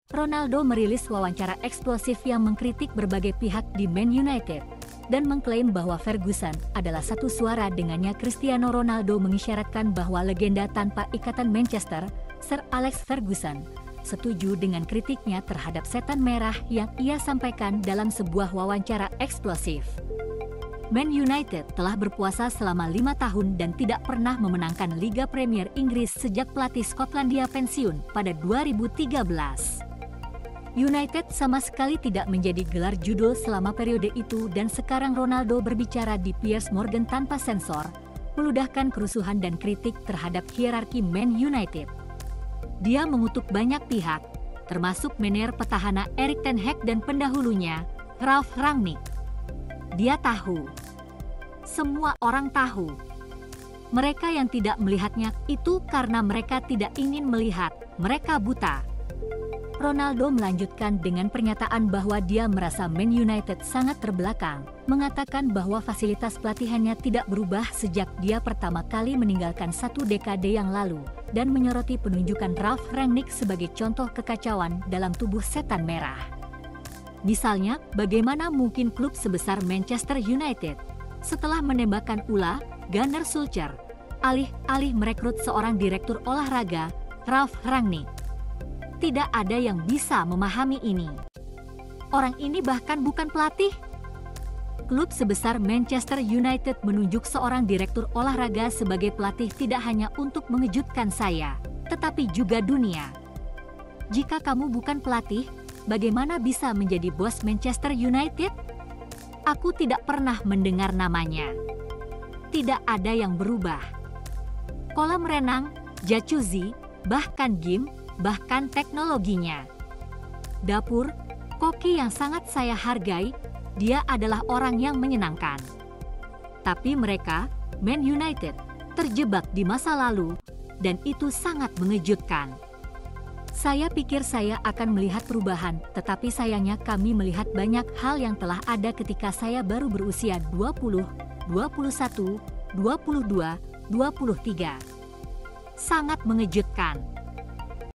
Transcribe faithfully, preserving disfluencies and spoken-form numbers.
Ronaldo merilis wawancara eksplosif yang mengkritik berbagai pihak di Man United dan mengklaim bahwa Ferguson adalah satu suara dengannya. Cristiano Ronaldo mengisyaratkan bahwa legenda tanpa ikatan Manchester, Sir Alex Ferguson, setuju dengan kritiknya terhadap setan merah yang ia sampaikan dalam sebuah wawancara eksplosif. Man United telah berpuasa selama lima tahun dan tidak pernah memenangkan Liga Premier Inggris sejak pelatih Skotlandia pensiun pada dua ribu tiga belas. United sama sekali tidak menjadi gelar judul selama periode itu, dan sekarang Ronaldo berbicara di Piers Morgan tanpa sensor, meludahkan kerusuhan dan kritik terhadap hierarki Man United. Dia mengutuk banyak pihak, termasuk manajer petahana Erik ten Hag dan pendahulunya, Ralf Rangnick. Dia tahu. Semua orang tahu. Mereka yang tidak melihatnya itu karena mereka tidak ingin melihat, mereka buta. Ronaldo melanjutkan dengan pernyataan bahwa dia merasa Man United sangat terbelakang, mengatakan bahwa fasilitas pelatihannya tidak berubah sejak dia pertama kali meninggalkan satu dekade yang lalu, dan menyoroti penunjukan Ralf Rangnick sebagai contoh kekacauan dalam tubuh setan merah. Misalnya, bagaimana mungkin klub sebesar Manchester United, setelah menembakkan Ula Gunnar Solskjaer, alih-alih merekrut seorang direktur olahraga, Ralf Rangnick. Tidak ada yang bisa memahami ini. Orang ini bahkan bukan pelatih. Klub sebesar Manchester United menunjuk seorang direktur olahraga sebagai pelatih tidak hanya untuk mengejutkan saya, tetapi juga dunia. Jika kamu bukan pelatih, bagaimana bisa menjadi bos Manchester United? Aku tidak pernah mendengar namanya. Tidak ada yang berubah. Kolam renang, jacuzzi, bahkan gym, bahkan teknologinya. Dapur, koki yang sangat saya hargai, dia adalah orang yang menyenangkan. Tapi mereka, Man United, terjebak di masa lalu, dan itu sangat mengejutkan. Saya pikir saya akan melihat perubahan, tetapi sayangnya kami melihat banyak hal yang telah ada ketika saya baru berusia dua puluh, dua puluh satu, dua puluh dua, dua puluh tiga. Sangat mengejutkan.